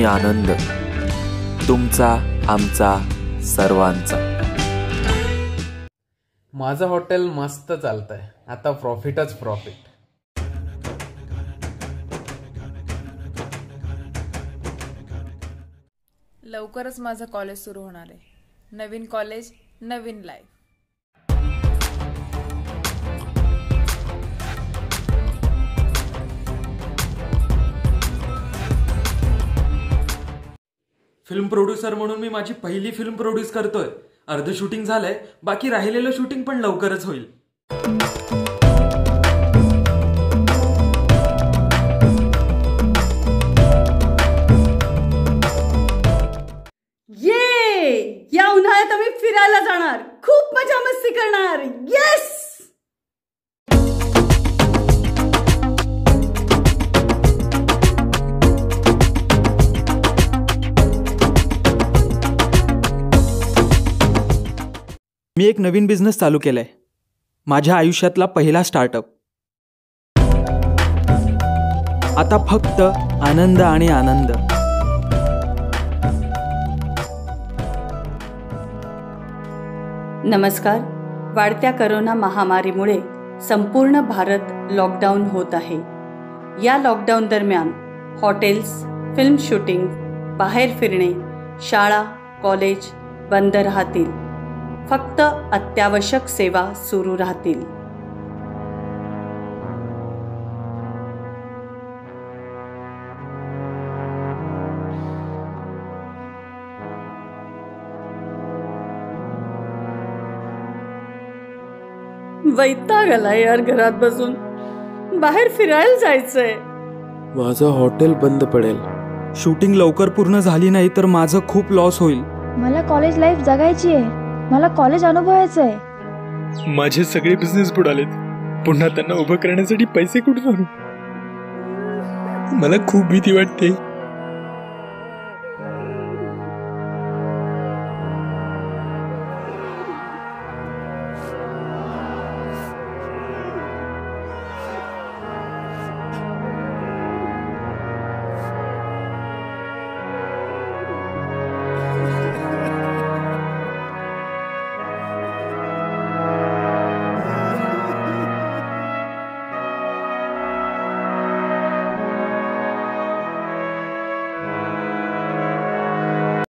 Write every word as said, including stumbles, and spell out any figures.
आनंद तुमचा आमचा सर्वांचा। माझं हॉटेल मस्त चालतंय, आता प्रॉफिटच प्रॉफिट। लवकरच माझं कॉलेज सुरू होणार आहे। नवीन कॉलेज, नवीन लाईफ। फिल्म प्रोड्युसर म्हणून मी माझी पहिली फिल्म प्रोड्यूस करतोय। अर्ध शूटिंग झालंय, बाकी राहिलेलं शूटिंग पण लवकरच होईल। ये या उन्हाळ्यात आम्ही फिरायला जाणार, खूप मजा मस्ती करणार। येस, मी एक नवीन बिझनेस चालू केलाय, माझ्या आयुष्यातला पहिला स्टार्टअप। आता फक्त आनंद आणि आनंद। नमस्कार। वाढत्या करोना महामारीमुळे संपूर्ण भारत लॉकडाऊन होत आहे। या लॉकडाऊन दरम्यान हॉटेल्स, फिल्म शूटिंग, बाहेर फिरणे, शाळा, कॉलेज बंद राहतील। फक्त अत्यावश्यक सेवा सुरू राहतील। वैताग आलाय यार घरात बसून, बाहेर फिरायला जायचंय। माझं हॉटेल बंद पडेल, शूटिंग लवकर पूर्ण झाली नाही तर माझं खूप लॉस होईल। मला कॉलेज लाईफ जगायची आहे, मला कॉलेज अनुभवायचं आहे। माझे सगळे बिझनेस बुडालेत, पुन्हा त्यांना उभं करण्यासाठी पैसे कुठून आणू? मला खूप भीती वाटते।